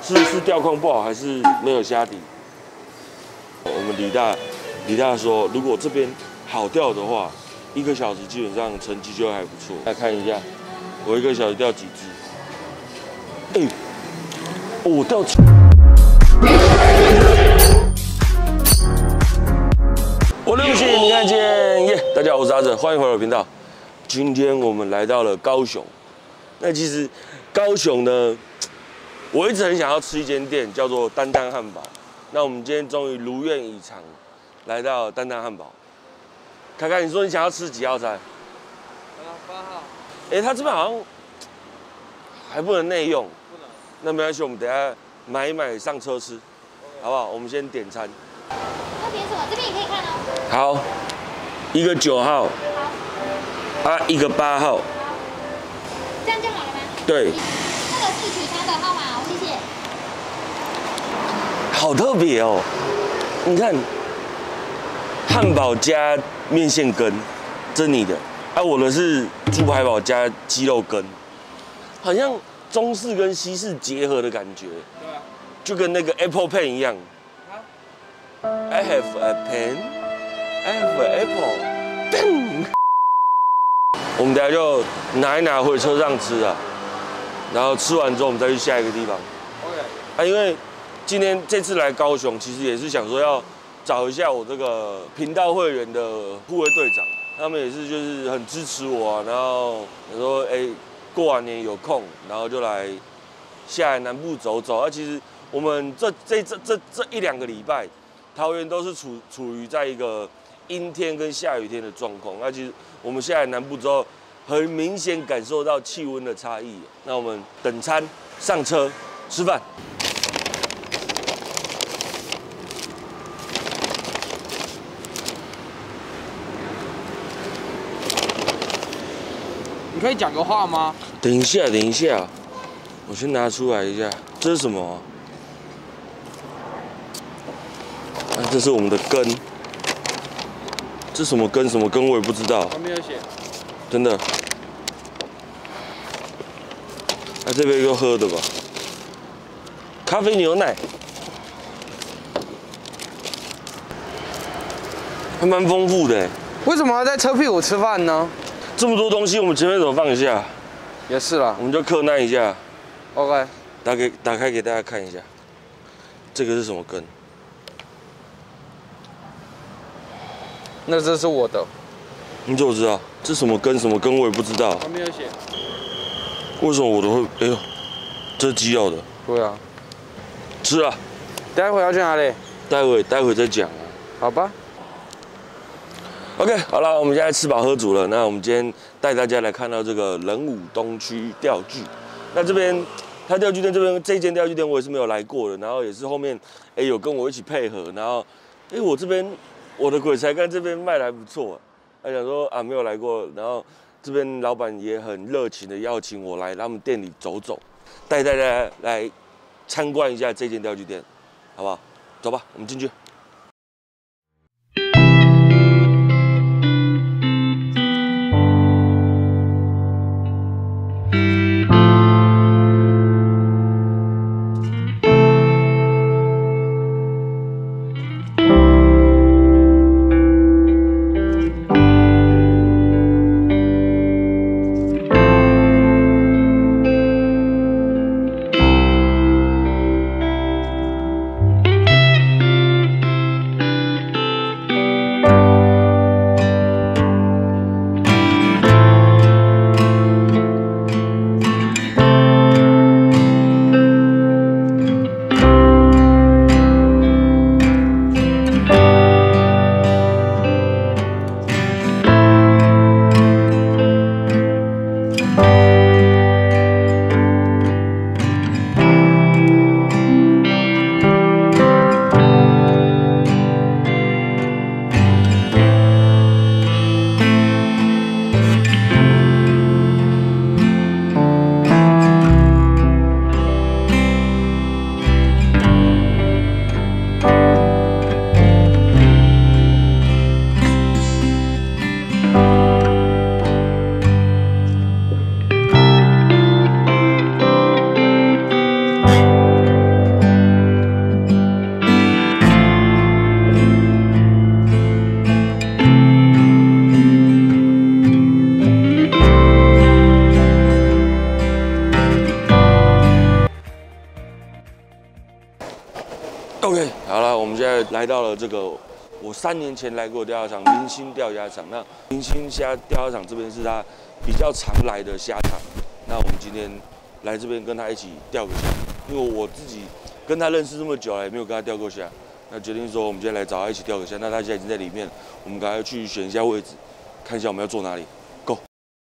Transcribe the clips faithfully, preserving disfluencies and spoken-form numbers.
是是吊控不好，还是没有虾底？我们李大李大说，如果这边好钓的话，一个小时基本上成绩就还不错。来看一下，我一个小时钓几只？哎、欸，哦，我钓。我对不起，你看见耶！ Yeah, 大家好，我是阿正，欢迎回到我频道。今天我们来到了高雄。那其实高雄呢，我一直很想要吃一间店，叫做丹丹汉堡。那我们今天终于如愿以偿，来到丹丹汉堡。凯凯，你说你想要吃几号菜？ 八号。 哎、欸，他这边好像还不能内用。不能。那没关系，我们等一下买一买上车吃， okay. 好不好？我们先点餐。 要点什么？这边也可以看哦。 好，一个九号。好。啊，一个八号。好。 这样就好了吗？ 对。 这个是取餐的号码哦，谢谢。 好特别哦，你看，汉堡加面线羹，这是你的，啊，我的是猪排堡加鸡肉羹，好像中式跟西式结合的感觉。对啊。就跟那个 Apple Pen 一样。I have a pen, I have an apple. 我们等下就拿一拿回车上吃啊，然后吃完之后我们再去下一个地方。OK。啊，因为今天这次来高雄，其实也是想说要找一下我这个频道会员的护卫队长，他们也是就是很支持我啊，然后说哎、欸、过完年有空，然后就来下来南部走走。啊，其实我们这这这这这一两个礼拜。桃园都是处处于在一个阴天跟下雨天的状况，那其实我们下来南部之后，很明显感受到气温的差异。那我们等餐上车吃饭。 你可以讲个话吗？ 等一下，等一下，我先拿出来一下，这是什么啊？啊，这是我们的羹，这什么羹什么羹我也不知道。 旁边有写。 真的。啊，这边有喝的吧？咖啡牛奶，还蛮丰富的。 为什么要在车屁股吃饭呢？ 这么多东西，我们前面怎么放一下？ 也是啦， 我们就克难一下。 OK。 打给打开给大家看一下，这个是什么羹？ 那这是我的， 你怎么知道？这什么羹什么羹我也不知道。 旁边有写。 为什么我都会？哎呦，这是鸡肉的。 对啊。 吃啊。 待会要去哪里？ 待会待会再讲啊。 好吧。 OK， 好了，我们现在吃饱喝足了。那我们今天带大家来看到这个仁武东区钓具。那这边它钓具店这边这间钓具店我也是没有来过的，然后也是后面哎有跟我一起配合，然后哎我这边。我的鬼才干这边卖的还不错，他想说啊没有来过，然后这边老板也很热情的邀请我来他们店里走走，带大家来参观一下这间钓具店，好不好？走吧，我们进去。 OK， 好了，我们现在来到了这个我三年前来过的钓虾场——明星钓虾场。那明星虾钓虾场这边是他比较常来的虾场。那我们今天来这边跟他一起钓个虾，因为我自己跟他认识这么久了，也没有跟他钓过虾。那决定说，我们今天来找他一起钓个虾。那他现在已经在里面，我们赶快去选一下位置，看一下我们要坐哪里。Go！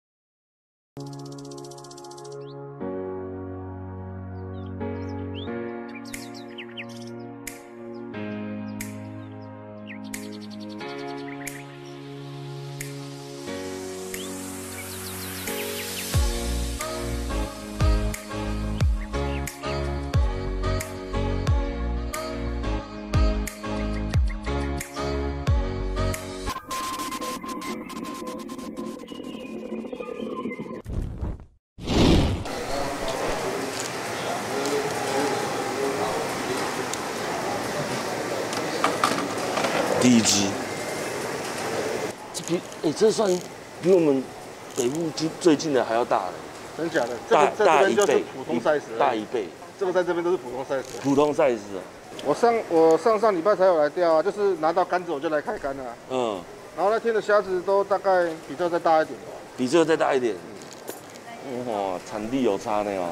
第一只，这比哎、欸，这算比我们北部近最近的还要大了。 真假的？ 大这个在这边就是普通 size， 大一倍。 这个在这边都是普通 size。 普通 size 啊。 我上我上上礼拜才有来钓啊，就是拿到竿子我就来开竿了、啊。嗯。然后那天的虾子都大概比这再大一点吧。 比这个再大一点。嗯。哇，产地有差呢哦。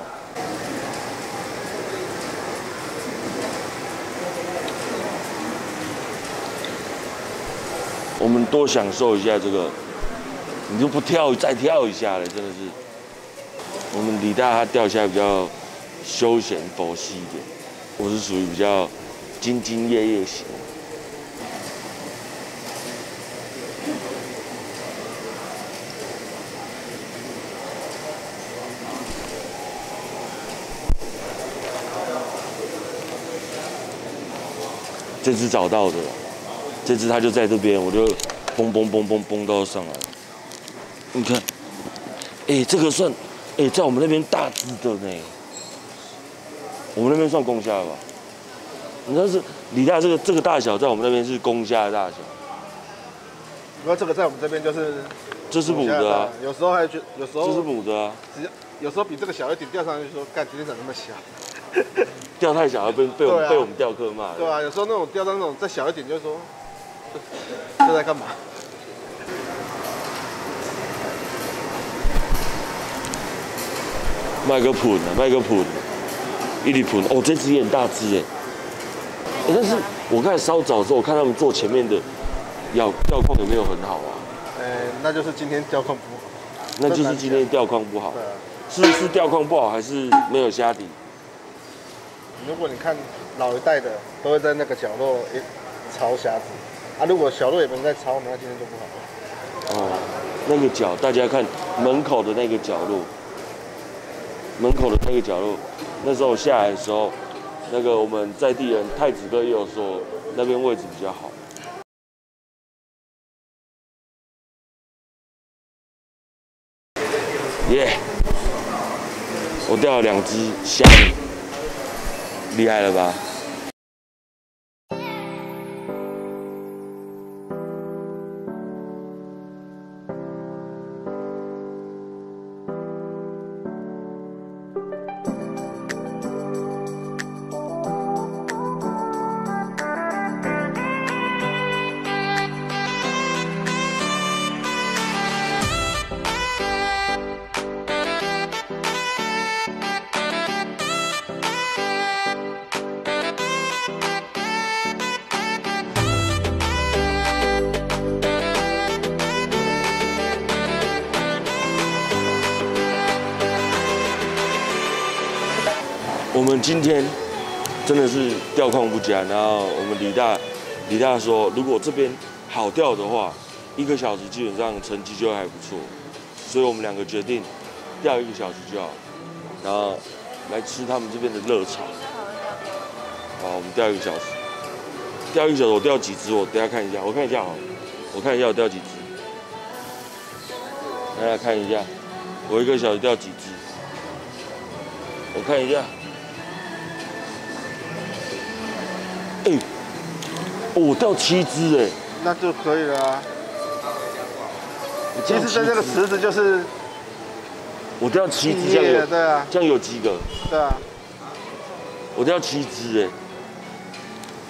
我们多享受一下这个，你就不跳再跳一下了，真的是。我们李大他钓虾比较休闲佛系一点，我是属于比较兢兢业业型。这只找到的。这只它就在这边，我就嘣嘣嘣嘣嘣到上来。你看，哎、欸，这个算，哎、欸，在我们那边大只的呢。我们那边算公虾吧？你看是李大这个这个大小，在我们那边是公虾的大小。 不过这个在我们这边就是， 这是母的啊。 有时候还觉，有时候这是母的啊。 只要有时候比这个小一点，钓上去说，干，今天怎么那么小？ 钓太小了，被被我们、啊、被我们钓客骂。 对啊，有时候那种钓到那种再小一点，就说。这在干嘛？ 卖个盆啊，卖个盆，一里盆哦，这只也很大只哎。欸、但是我刚才稍早的时候，我看他们做前面的钓钓况有没有很好啊？ 呃、欸，那就是今天钓况不好。 那就是今天钓况不好。 对啊。 是是钓况不好，还是没有虾底？ 如果你看老一代的，都会在那个角落一抄虾子。啊，如果小路也没人在抄，那今天就不好了。 哦，那个角，大家看门口的那个角落，门口的那个角落，那时候下来的时候，那个我们在地人太子哥也有说，那边位置比较好。耶、yeah ！我钓了两只虾米，厉害了吧？我们今天真的是钓况不佳，然后我们李大李大说，如果这边好钓的话，一个小时基本上成绩就还不错，所以我们两个决定钓一个小时就好，然后来吃他们这边的热炒。好，我们钓一个小时，钓一个小时我钓几只？我等一下看一下，我看一下好，我看一下我钓几只，大家看一下，我一个小时钓几只？我看一下。哎、欸，哦，我钓七只哎， 那就可以了啊。其实在这个池子就是我钓七只，这样有对啊， 这样有几个？ 对啊， 我钓七只哎，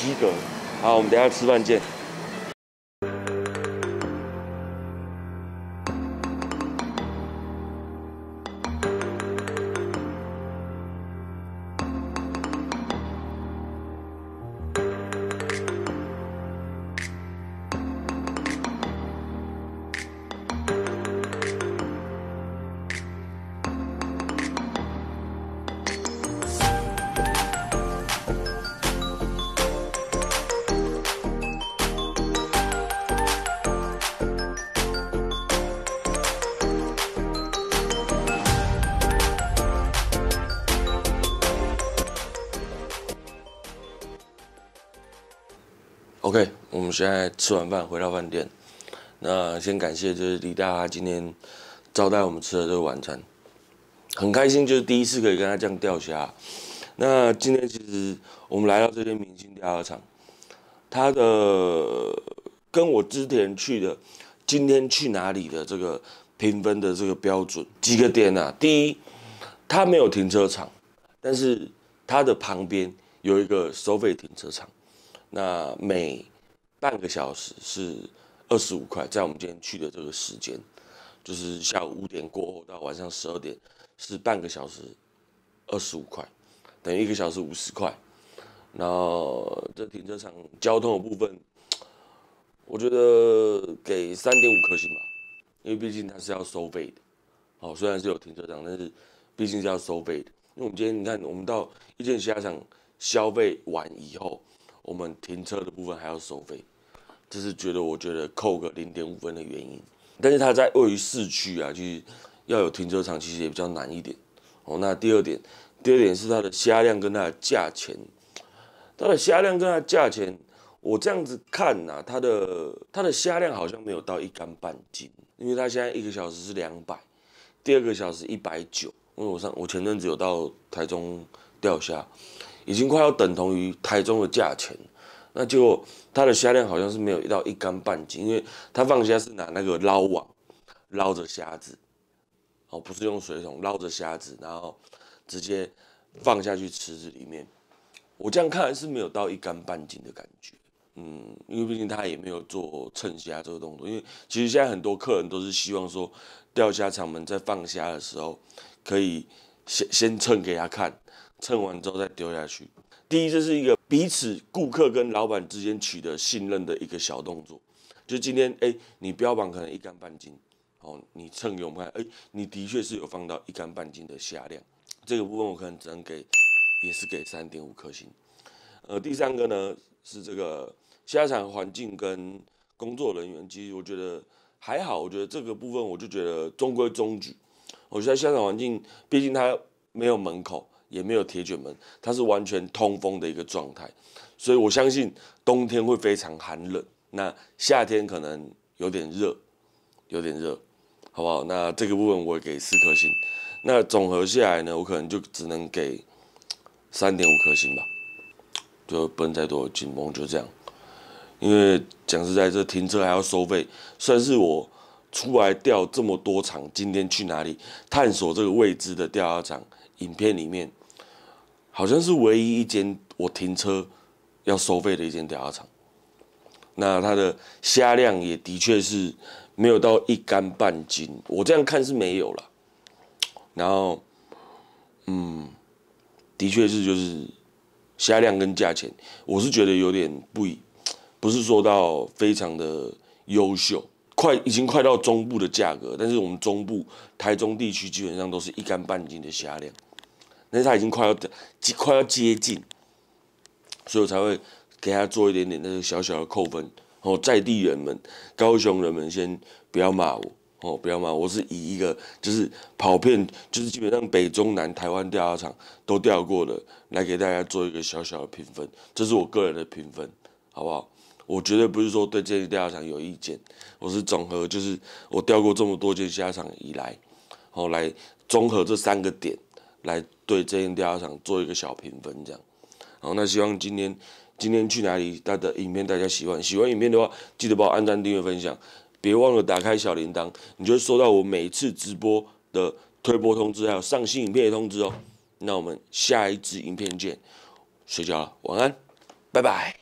及格。好，我们等一下吃饭见。OK， 我们现在吃完饭回到饭店，那先感谢就是李大他今天招待我们吃的这个晚餐，很开心，就是第一次可以跟他这样钓虾。那今天其实我们来到这间明星钓虾场，它的跟我之前去的今天去哪里的这个评分的这个标准几个点啊，第一，它没有停车场，但是它的旁边有一个收费停车场。那每半个小时是二十五块，在我们今天去的这个时间，就是下午五点过后到晚上十二点，是半个小时二十五块，等于一个小时五十块。然后这停车场交通的部分，我觉得给三点五颗星吧，因为毕竟它是要收费的。哦，虽然是有停车场，但是毕竟是要收费的。因为我们今天你看，我们到一间虾场消费完以后，我们停车的部分还要收费，这是觉得我觉得扣个零点五分的原因。但是它在位于市区啊，其实要有停车场其实也比较难一点。哦，那第二点，第二点是它的虾量跟它的价钱，它的虾量跟它的价钱，我这样子看呐、啊，它的它的虾量好像没有到一竿半斤，因为它现在一个小时是两百，第二个小时一百九。因为我上我前阵子有到台中钓虾。已经快要等同于台中的价钱，那结果它的虾量好像是没有到一竿半斤，因为它放虾是拿那个捞网捞着虾子，哦，不是用水桶捞着虾子，然后直接放下去池子里面。我这样看是没有到一竿半斤的感觉，嗯，因为毕竟他也没有做称虾这个动作，因为其实现在很多客人都是希望说，钓虾场们在放虾的时候可以先先称给他看。称完之后再丢下去。第一，这是一个彼此顾客跟老板之间取得信任的一个小动作。就今天，哎、欸，你标榜可能一竿半斤，哦，你称给我们看，哎、欸，你的确是有放到一竿半斤的虾量。这个部分我可能只能给，也是给三点五颗星。呃，第三个呢是这个虾场环境跟工作人员，其实我觉得还好。我觉得这个部分我就觉得中规中矩。我觉得虾场环境，毕竟它没有门口。也没有铁卷门，它是完全通风的一个状态，所以我相信冬天会非常寒冷，那夏天可能有点热，有点热，好不好？那这个部分我给四颗星，那总和下来呢，我可能就只能给三点五颗星吧，就不能再多，紧绷就这样。因为讲实在，这停车还要收费，算是我出来钓这么多场，今天去哪里探索这个未知的钓虾场影片里面。好像是唯一一间我停车要收费的一间钓虾场，那它的虾量也的确是没有到一竿半斤，我这样看是没有了。然后，嗯，的确是就是虾量跟价钱，我是觉得有点不一，不是说到非常的优秀，快已经快到中部的价格，但是我们中部台中地区基本上都是一竿半斤的虾量。但是它已经快要快要接近，所以我才会给他做一点点那个小小的扣分。哦，在地人们、高雄人们先不要骂我，哦，不要骂我，我是以一个就是跑遍，就是基本上北中南台湾钓虾场都钓过的，来给大家做一个小小的评分，这是我个人的评分，好不好？我绝对不是说对这些钓虾场有意见，我是总和就是我钓过这么多间虾场以来，哦，来综合这三个点。来对这间钓虾场做一个小评分，这样。好，那希望今天今天去哪里大的影片大家喜欢，喜欢影片的话，记得帮我按赞、订阅、分享，别忘了打开小铃铛，你就会收到我每一次直播的推播通知，还有上新影片的通知哦。那我们下一支影片见，睡觉了，晚安，拜拜。